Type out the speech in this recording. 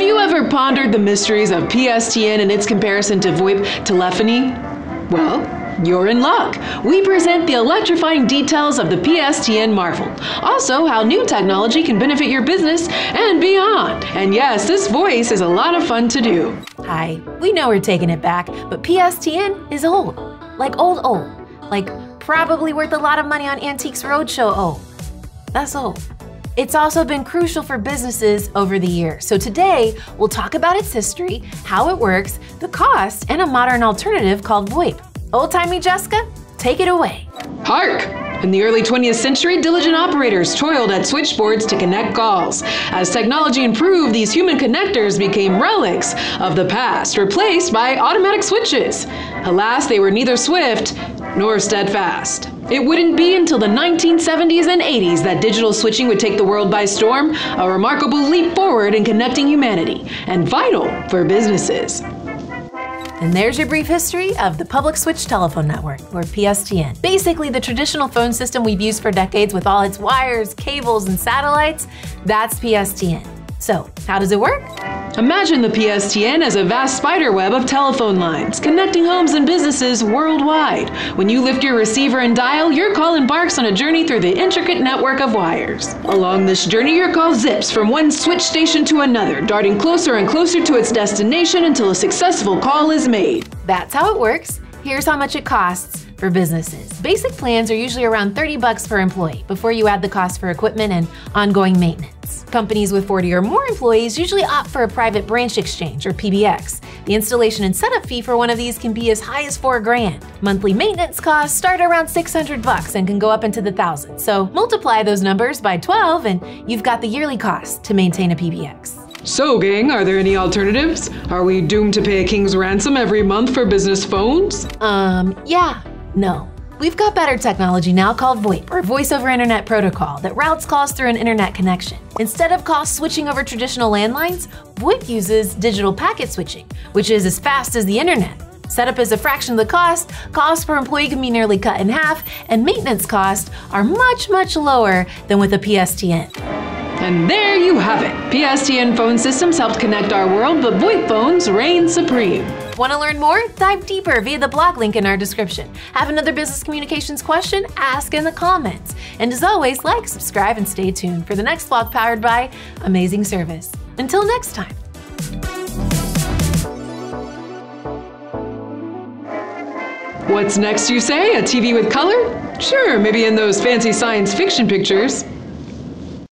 you ever pondered the mysteries of PSTN and its comparison to VoIP telephony? Well, you're in luck. We present the electrifying details of the PSTN marvel. Also, how new technology can benefit your business and beyond. And yes, this voice is a lot of fun to do. Hi, we know we're taking it back, but PSTN is old. Like old. Like probably worth a lot of money on Antiques Roadshow old. That's old. It's also been crucial for businesses over the years. So today, we'll talk about its history, how it works, the cost, and a modern alternative called VoIP. Old-timey Jessica, take it away. Hark! In the early 20th century, diligent operators toiled at switchboards to connect calls. As technology improved, these human connectors became relics of the past, replaced by automatic switches. Alas, they were neither swift nor steadfast. It wouldn't be until the 1970s and 80s that digital switching would take the world by storm, a remarkable leap forward in connecting humanity, and vital for businesses. And there's your brief history of the Public Switch Telephone Network, or PSTN. Basically, the traditional phone system we've used for decades with all its wires, cables, and satellites, that's PSTN. So, how does it work? Imagine the PSTN as a vast spider web of telephone lines, connecting homes and businesses worldwide. When you lift your receiver and dial, your call embarks on a journey through the intricate network of wires. Along this journey, your call zips from one switch station to another, darting closer and closer to its destination until a successful call is made. That's how it works. Here's how much it costs for businesses. Basic plans are usually around $30 per employee before you add the cost for equipment and ongoing maintenance. Companies with 40 or more employees usually opt for a private branch exchange, or PBX. The installation and setup fee for one of these can be as high as $4,000. Monthly maintenance costs start around $600 and can go up into the thousands. So multiply those numbers by 12 and you've got the yearly cost to maintain a PBX. So, gang, are there any alternatives? Are we doomed to pay a king's ransom every month for business phones? Yeah, no. We've got better technology now called VoIP, or Voice over Internet Protocol, that routes calls through an internet connection. Instead of calls switching over traditional landlines, VoIP uses digital packet switching, which is as fast as the internet. Setup is a fraction of the cost, cost per employee can be nearly cut in half, and maintenance costs are much, much lower than with a PSTN. And there you have it. PSTN phone systems helped connect our world, but VoIP phones reign supreme. Want to learn more? Dive deeper via the blog link in our description. Have another business communications question? Ask in the comments. And as always, like, subscribe, and stay tuned for the next vlog powered by Amazing Service. Until next time. What's next, you say? A TV with color? Sure, maybe in those fancy science fiction pictures.